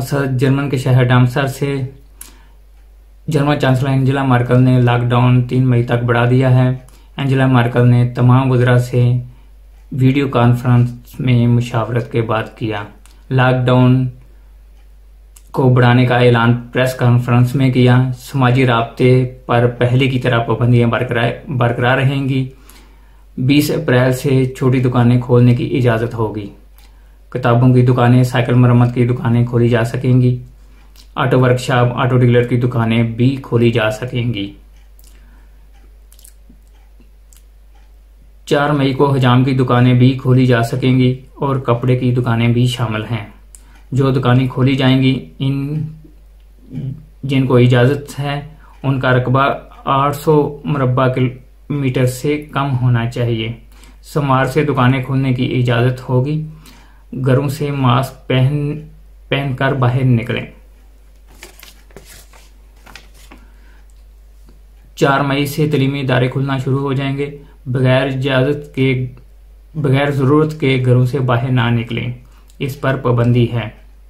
German के शहर Darmstadt से जर्मन चांसलर एंजेला मर्केल ने लॉकडाउन 3 मई तक बढ़ा दिया है। एंजेला मर्केल ने तमाम वज़रा से वीडियो कॉन्फ्रेंस में मुशावरत के बाद किया। लॉकडाउन को बढ़ाने का ऐलान प्रेस कॉन्फ्रेंस में किया। समाजी राब्ते पर पहले की तरह पाबंदियां बरकरार रहेंगी। 20 अप्रैल से छोटी दुकानें खोलने की इजाज़त होगी। किताबों की दुकानें, साइकिल मरम्मत की दुकानें खोली जा सकेंगी। ऑटो वर्कशॉप, ऑटो डीलर की दुकानें भी खोली जा सकेंगी। 4 मई को हजाम की दुकानें भी खोली जा सकेंगी और कपड़े की दुकानें भी शामिल हैं। जो दुकानें खोली जाएंगी, जिनको इजाज़त है, उनका रकबा 800 मुरब्बा किलोमीटर से कम होना चाहिए। सोमवार से दुकानें खोलने की इजाज़त होगी। घरों से मास्क पहनकर बाहर निकलें। 4 मई से तलीमी इदारे खुलना शुरू हो जाएंगे। बगैर ज़रूरत के घरों से बाहर ना निकलें, इस पर पाबंदी है।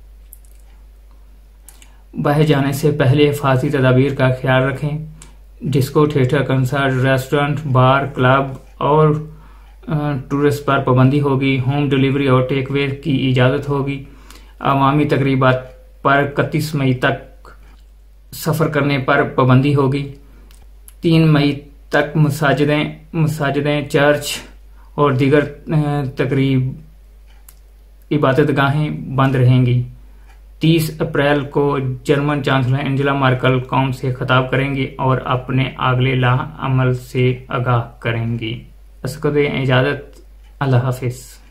बाहर जाने से पहले हिफाजती तदाबीर का ख्याल रखें। Disco, theatre, concert, restaurant, bar, club और टूरिस्ट पर पाबंदी होगी। होम डिलीवरी और टेक अवे की इजाज़त होगी। अवामी तकरीबात पर 31 मई तक सफ़र करने पर पाबंदी होगी। 3 मई तक मसाजिदें, चर्च और दीगर तकरीब इबादतगाहें बंद रहेंगी। 30 अप्रैल को जर्मन चांसलर एंजेला मर्केल कौम से खिताब करेंगी और अपने अगले अमल से आगाह करेंगी। इजाज़त, अल्लाह हाफिज़।